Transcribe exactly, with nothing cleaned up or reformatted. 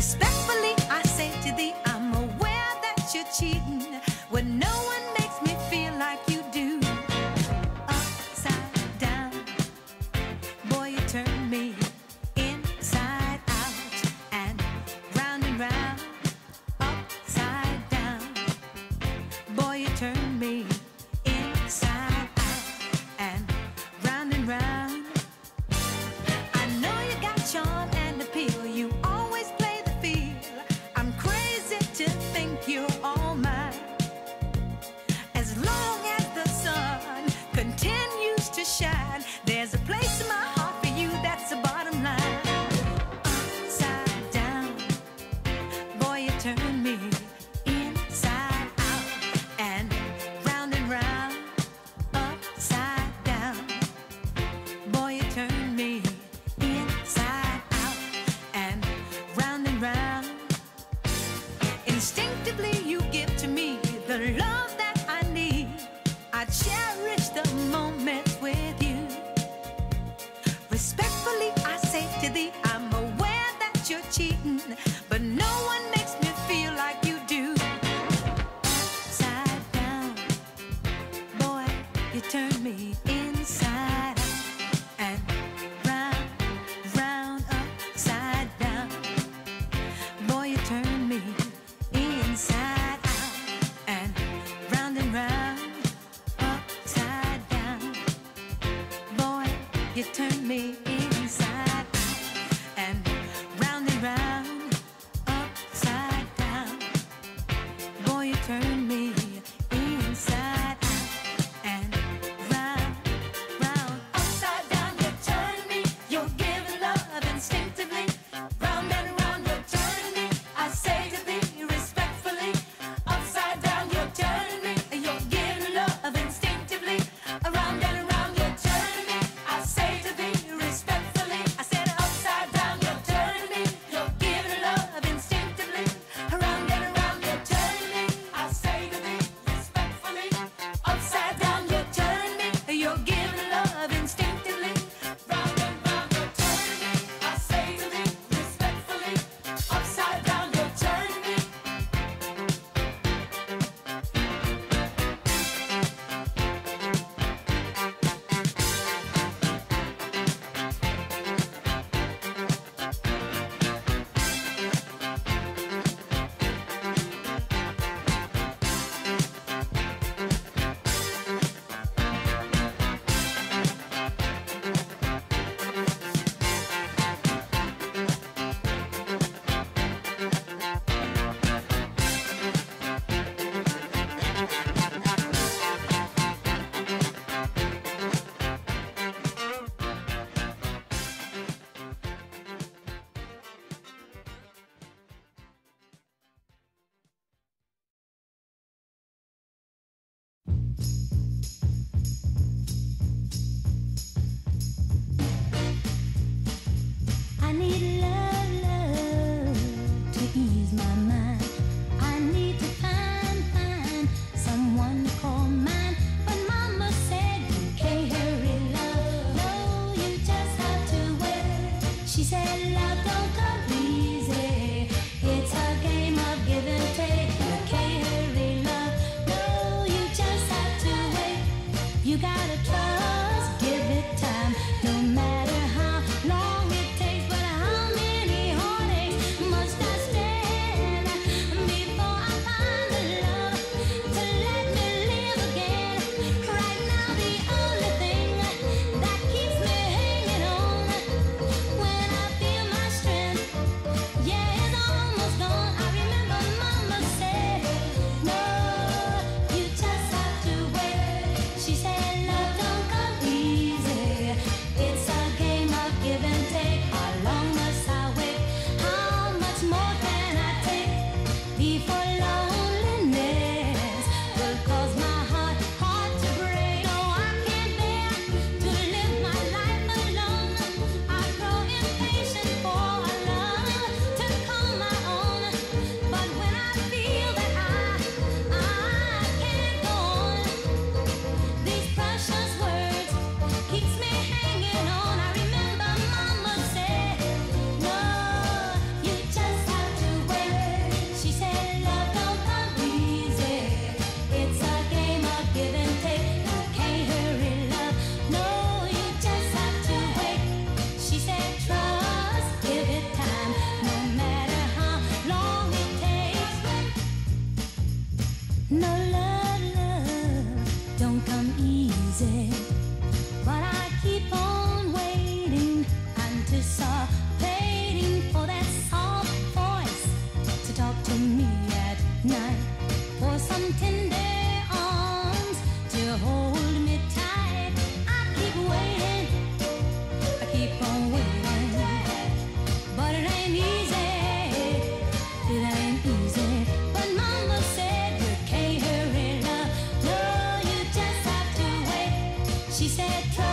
Respectfully, I say to thee, I'm aware that you're cheating when no one makes me feel like you do. Upside down, boy, you turn me inside out and round and round. Upside down, boy, you turn me inside out and round and round. I know you got charm and appeal. You always play the field. I'm crazy to think you're all mine. As long as the sun continues to shine, there's a place in my heart for you. That's the bottom line. Upside down, boy, you turn me inside out and round and round. Upside down, boy, you turn me inside out and round and round. Instinctively you give to me the love that I need. I cherish the moments with you. Respectfully I say to thee, I'm aware that you're cheating, but no one makes me feel like you do. Upside down, boy, you turn me inside out and round, round, upside down. Boy, you turn me inside out and round and round. Upside down, boy, you turn me inside out and round and round. Upside down, boy, you turn me inside out and round, round. Upside down, you turn me. You're giving love instinctively. Round and round, you're turning me. I say to thee respectfully. Upside down, you're turning me. You're giving love instinctively. Around and around, you're turning me. I say to thee respectfully. I said upside down, you're turning me. You're giving love instinctively. Around and around, you're turning me. I say to thee respectfully. Upside down, you're turning me. You're giving love instinctively. Round and round, you're turning me. I say to thee respectfully. Upside down, you're turning me. I need love, love to ease my mind. I need to find, find someone to call mine. But mama said you can't hurry love. No, you just have to wait. She said love don't come easy. It's a game of give and take. You can't hurry love. No, you just have to wait. You gotta trust, give it time. No matter how long it takes, but how many heartaches must I stand before I find the love to let me live again? Right now the only thing that keeps me hanging on when I feel my strength She said, trouble